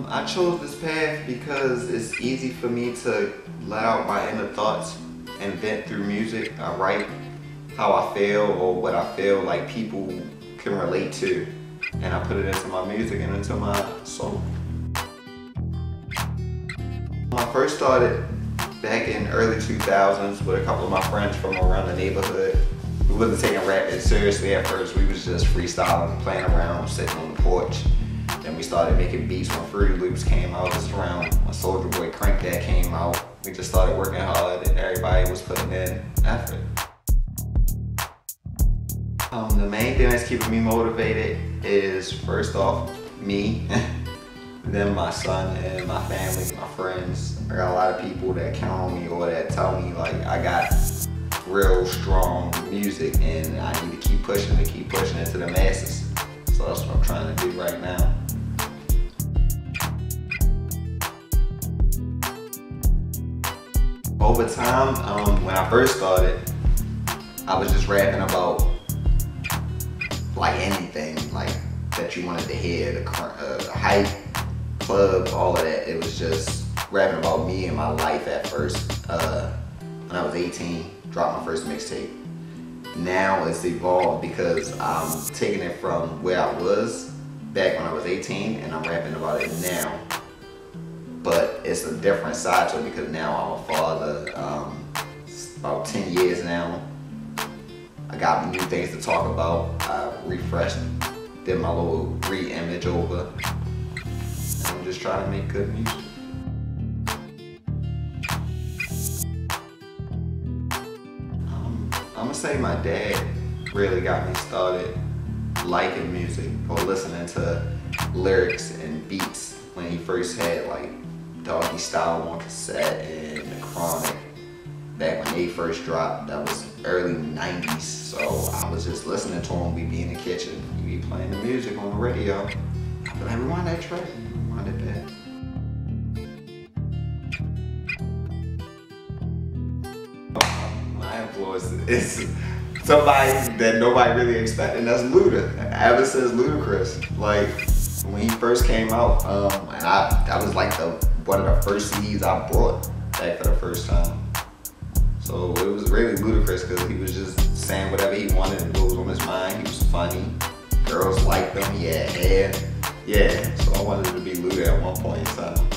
I chose this path because it's easy for me to let out my inner thoughts and vent through music. I write how I feel or what I feel like people can relate to, and I put it into my music and into my soul. When I first started back in early 2000s with a couple of my friends from around the neighborhood, we wasn't taking rap seriously at first. We was just freestyling, playing around, sitting on the porch. Then we started making beats when Fruity Loops came out. Just around when Soulja Boy Crank That came out. We just started working hard and everybody was putting in effort. The main thing that's keeping me motivated is first off me, then my son and my family, my friends. I got a lot of people that count on me or that tell me like I got real strong music and I need to keep pushing it to the masses. So that's what I'm trying to do right now. Over time, when I first started, I was just rapping about like anything like that you wanted to hear, the hype, club, all of that. It was just rapping about me and my life at first. When I was 18, dropped my first mixtape. Now it's evolved because I'm taking it from where I was back when I was 18 and I'm rapping about it now. But it's a different side to it because now I'm a father. It's about 10 years now. I got new things to talk about. I refreshed, did my little re-image over. And I'm just trying to make good music. I'm gonna say my dad really got me started liking music or listening to lyrics and beats when he first had like Doggy Style on cassette and The Chronic back when they first dropped. That was early 90s, so I was just listening to him. We'd be in the kitchen, he'd be playing the music on the radio. I'd be like, rewind that track, rewind it back. My influence is somebody that nobody really expected, and that's Luda. Ever since Ludacris, like when he first came out, and that was like one of the first CDs I brought back for the first time. So it was really Ludacris because he was just saying whatever he wanted and what was on his mind. He was funny. Girls liked him. He had hair. Yeah, so I wanted to be Luda at one point in time.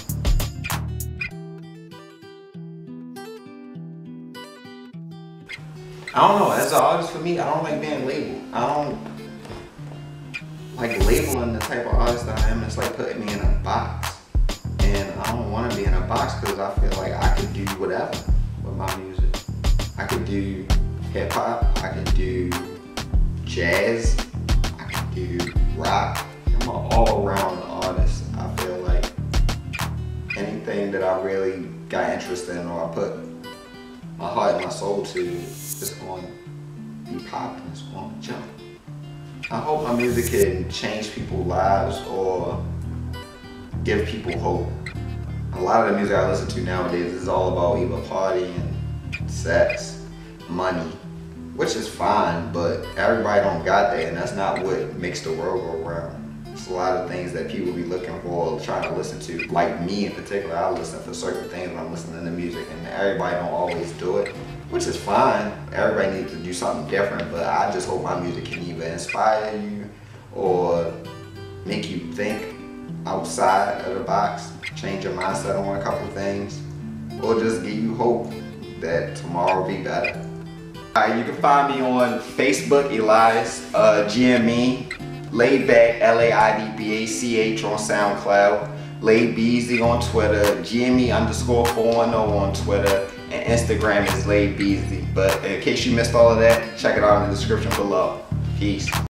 I don't know, as an artist for me, I don't like being labeled. I don't like labeling the type of artist that I am. It's like putting me in a box. And I don't want to be in a box because I feel like I can do whatever with my music. I could do hip hop, I could do jazz, I could do rock. I'm an all-around artist. I feel like anything that I really got interested in or I put my heart and my soul to, it's going to be popping, it's going to jump. I hope my music can change people's lives or give people hope. A lot of the music I listen to nowadays is all about either partying, sex, money, which is fine, but everybody don't got that, and that's not what makes the world go round. It's a lot of things that people be looking for, trying to listen to. Like me in particular, I listen for certain things when I'm listening to music, and everybody don't always do it, which is fine. Everybody needs to do something different, but I just hope my music can either inspire you or make you think outside of the box, change your mindset on a couple things, or just give you hope that tomorrow will be better. You can find me on Facebook, Elias, GME, Laidbach, Laidbach on SoundCloud, Laidbaz on Twitter, GME_410 on Twitter, and Instagram is Laidbaz. But in case you missed all of that, check it out in the description below. Peace.